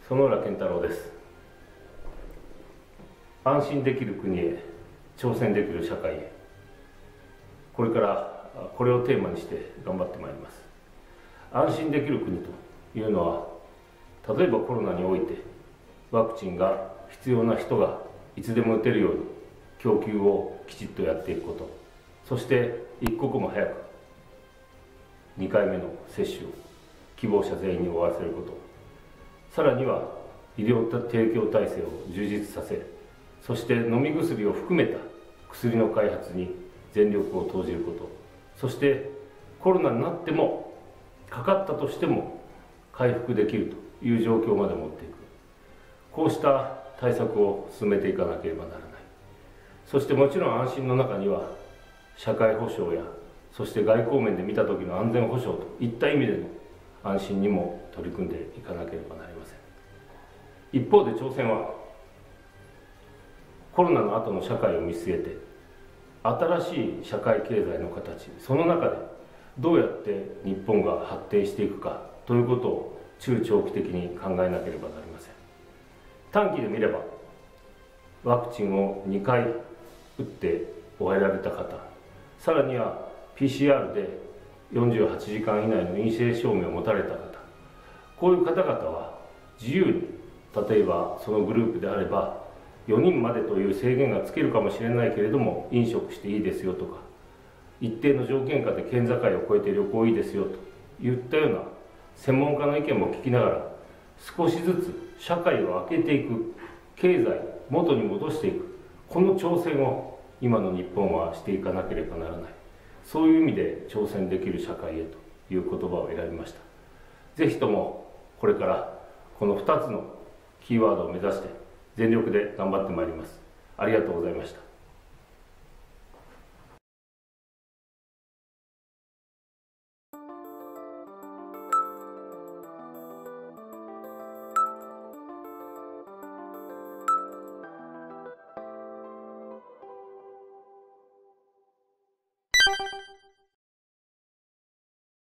園浦健太郎です。安心できる国へ、挑戦できる社会へ、これからこれをテーマにして頑張ってまいります。安心できる国というのは、例えばコロナにおいてワクチンが必要な人がいつでも打てるように供給をきちっとやっていくこと、そして一刻も早く2回目の接種を希望者全員に終わらせること、さらには医療提供体制を充実させ、そして飲み薬を含めた薬の開発に全力を投じること、そしてコロナになってもかかったとしても回復できるという状況まで持っていく、こうした対策を進めていかなければならない。そしてもちろん安心の中には社会保障や、そして外交面で見た時の安全保障といった意味での安心にも取り組んでいかなければなりません。一方で朝鮮はコロナの後の社会を見据えて、新しい社会経済の形、その中でどうやって日本が発展していくかということを中長期的に考えなければなりません。短期で見ればワクチンを2回打って終えられた方、さらには PCR で48時間以内の陰性証明を持たれた方、こういう方々は自由に、例えばそのグループであれば4人までという制限がつけるかもしれないけれども飲食していいですよとか、一定の条件下で県境を越えて旅行いいですよといったような専門家の意見も聞きながら、少しずつ社会を開けていく、経済元に戻していく、この挑戦を今の日本はしていかなければならない。そういう意味で挑戦できる社会へという言葉を選びました。ぜひともこれからこの2つのキーワードを目指して全力で頑張ってまいります。ありがとうございました。